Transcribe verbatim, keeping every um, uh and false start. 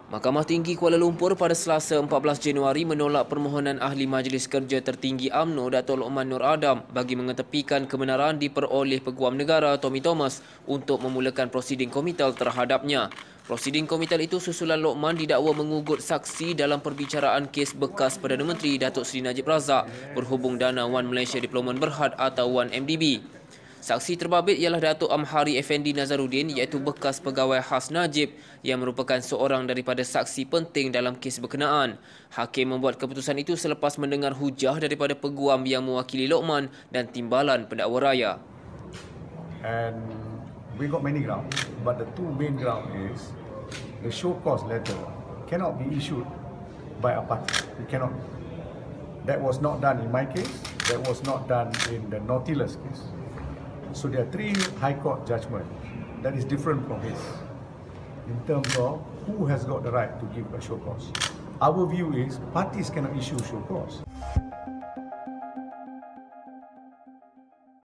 Mahkamah Tinggi Kuala Lumpur pada Selasa empat belas Januari menolak permohonan Ahli Majlis Kerja Tertinggi U M N O Dato' Lokman Nur Adam bagi mengetepikan kebenaran diperoleh Peguam Negara Tommy Thomas untuk memulakan prosiding komitel terhadapnya. Prosiding komitel itu susulan Lokman didakwa mengugut saksi dalam perbicaraan kes bekas Perdana Menteri Datuk Seri Najib Razak berhubung dana Wan Malaysia Diplomat Berhad atau Wan M D B. Saksi terbabit ialah Datuk Amhari Effendi Nazaruddin iaitu bekas pegawai khas Najib yang merupakan seorang daripada saksi penting dalam kes berkenaan. Hakim membuat keputusan itu selepas mendengar hujah daripada peguam yang mewakili Lokman dan timbalan pendakwa raya. And we got many grounds, but the two main ground is the show cause letter cannot be issued by a party. It cannot. That was not done in my case. That was not done in the Nautilus case. So there are three High Court judgments that is different from his in terms of who has got the right to give a show cause. Our view is parties cannot issue show cause.